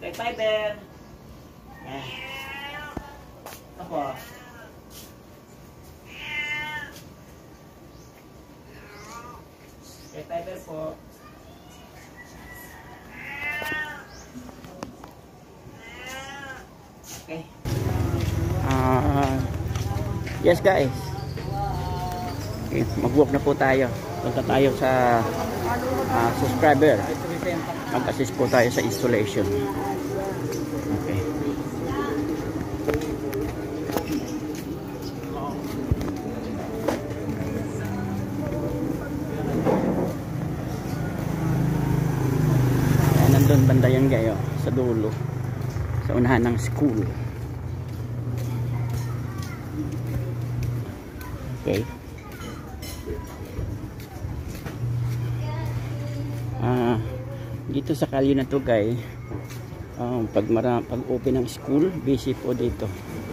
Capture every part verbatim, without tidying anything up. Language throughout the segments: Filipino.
Kay Fiber. Yan. Ako. Kay Fiber po. Okay. Uh, yes guys. Okay, mag-walk na po tayo. Punta tayo sa uh, subscriber. Mag-assist po tayo sa installation. Okay. Ayan, nandun banda yan kayo sa dulo, sa unahan ng school. Okay. Ah, dito sa kalye na to guys, um, pag mara, pag open ng school, busy po dito.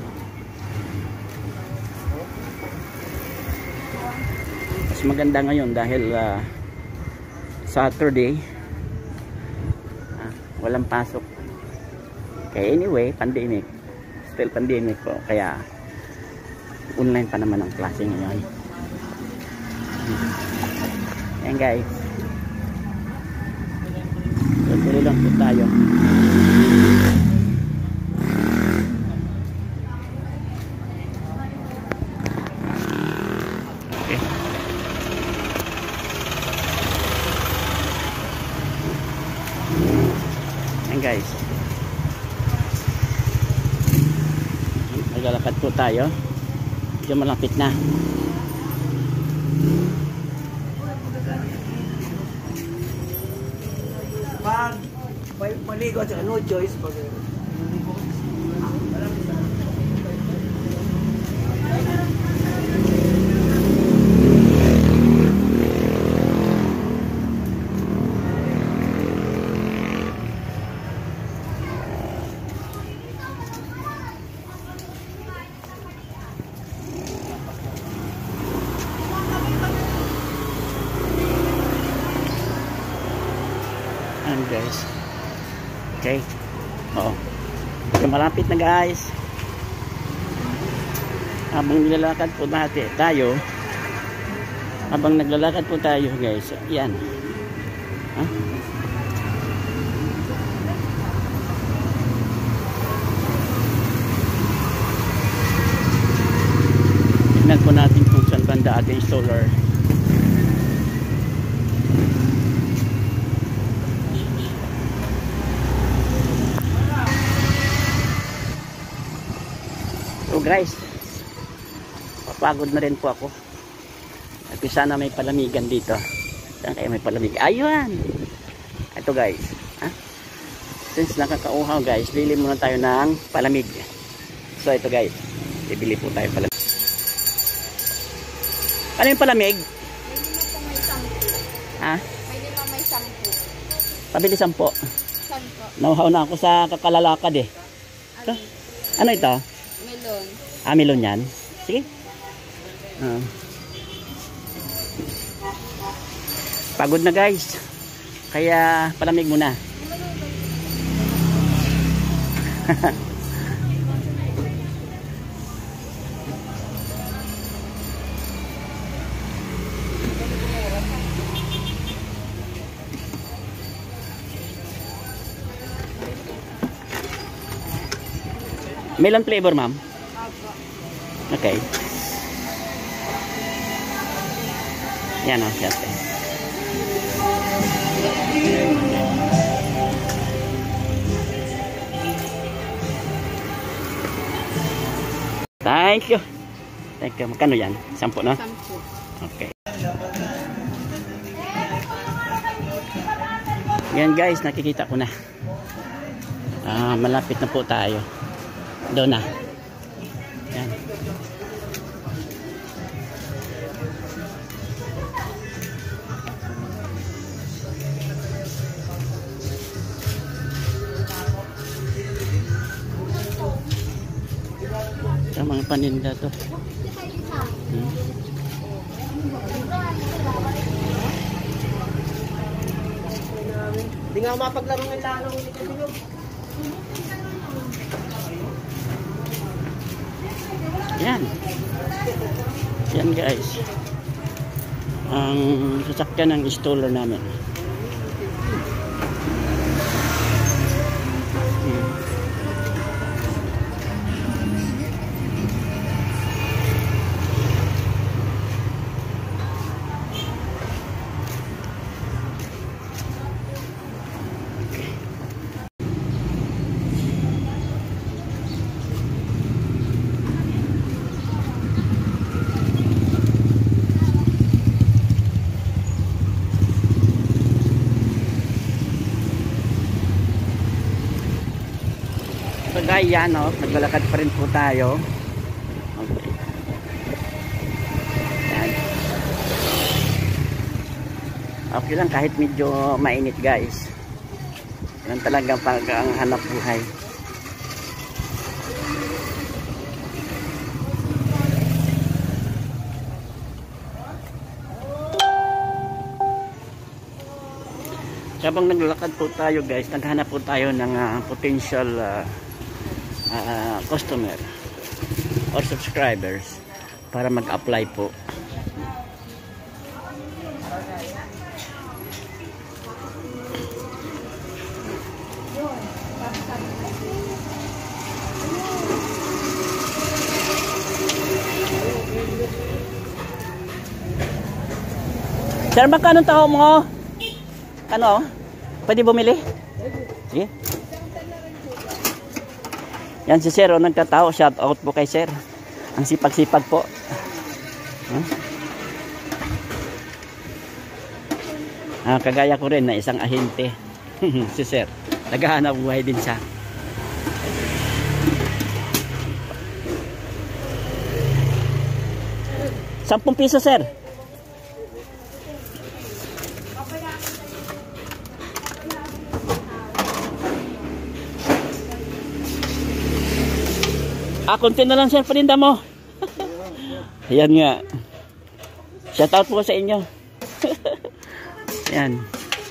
Mas maganda ngayon dahil uh, Saturday, ah, walang pasok. Okay, anyway, pandemic, still pandemic po, kaya online pa naman ang klase ngayon. Ayan guys, tuloy lang po tayo. Okay. Ayan guys, maglalakad po tayo. Medyo malapit na. Pag may maligo at no choice pag guys. Okay. Oo. So, malapit na guys. Habang naglalakad po natin tayo, habang naglalakad po tayo guys, yan. Ha? Tignan po natin kung saan banda ating solar. So guys, papagod na rin po ako. At sana may palamigan dito. Saan kaya may palamig? Ayun! Ito guys. Ha? Since nakakauhaw guys, bili muna tayo ng palamig. So ito guys, bibili po tayo palamig. Ano yung palamig? Pwede mo po may sampu. Ha? Pwede mo may sampu. Pabili sampo. Sampu. Nauhaw na ako sa kakalalakad eh. Ito? Ano ito? Melon. Ah, melon yan. Sige. Uh. Pagod na guys. Kaya palamig muna. Melon flavor, ma'am? Okay. Yan o, yan. Thank you. Thank you. Magkano yan? Sampo, no? Sampu. Okay. Yan guys, nakikita ko na. Ah, malapit na po tayo. Doon na. Yan. Ito mga paninda to. Hmm. Hindi nga mapaglaro ng lalong hindi ka bilog. Yan. Yan guys. Ang sasakyan ng installer namin. Hmm. So guys, yan o, naglalakad pa rin po tayo. Okay. Yan. Okay lang kahit medyo mainit guys. Yan talagang pag ang hanap buhay. Habang naglalakad po tayo guys, naghanap po tayo ng uh, potential uh, Uh, customer or subscribers para mag-apply po. Sir, magkano tao mo? Ano? Pwede bumili? Sige. Yan si Sir, o nagtatao, shout out po kay Sir. Ang sipag-sipag po. Huh? Ah, kagaya ko rin na isang ahente. Si Sir, naghahanap buhay din siya. Sampung piso Sir. Ah, konti na lang Sir, paninda mo. Ayan nga. Shout out po sa inyo. Ayan.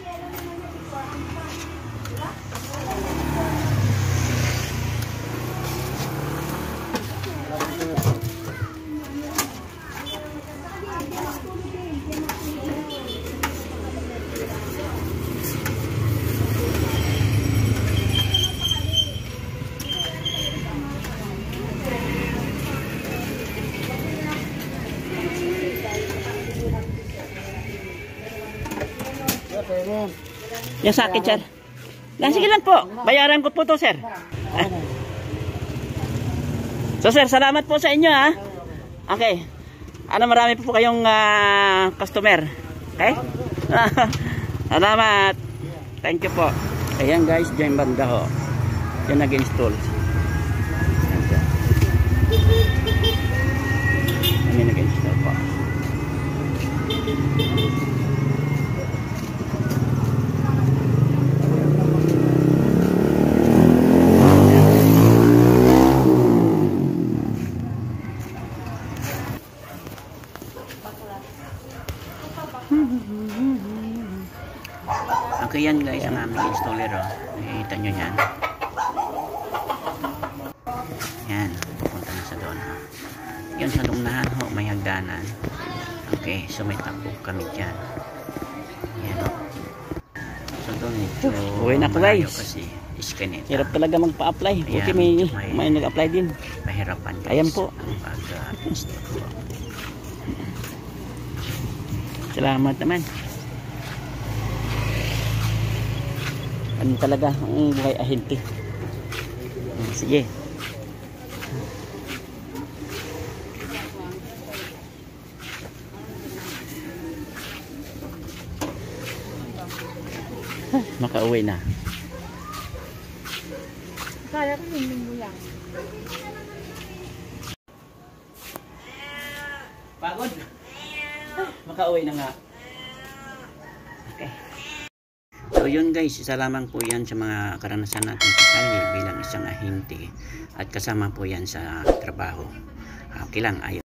Yan sa akin, Sir. Yan, sige lang po. Bayaran ko po to, Sir. Ah. So, Sir, salamat po sa inyo, ha. Okay. Ano, marami po po kayong uh, customer. Okay? Salamat. Thank you po. Ayan, guys. Diyan banda ho. Yan nag-install. Yan nag-install po. Okay, yan guys ang aming installer, oh. Nakikita nyo yan. Yan, pupunta na sa doon, oh. Yun sa lungnahan ho, may hagdanan. Okay, so may takbo kami dyan. Yan, oh. So doon ito uwi na po guys kasi iskaneta. Hirap talaga magpa-apply. Okay, may, may, may nag-apply din. Pahirapan guys. Ayan po. Pag, uh, salamat naman. Ano talaga ang buhay ahente. Sige. Makauwi na. Kaya ko yung linggo lang. Pagod. Makauwi na nga. Okay. So yun guys, isa lamang po yan sa mga karanasan natin sa kalye bilang isang ahente at kasama po yan sa trabaho. Okay lang, ayun.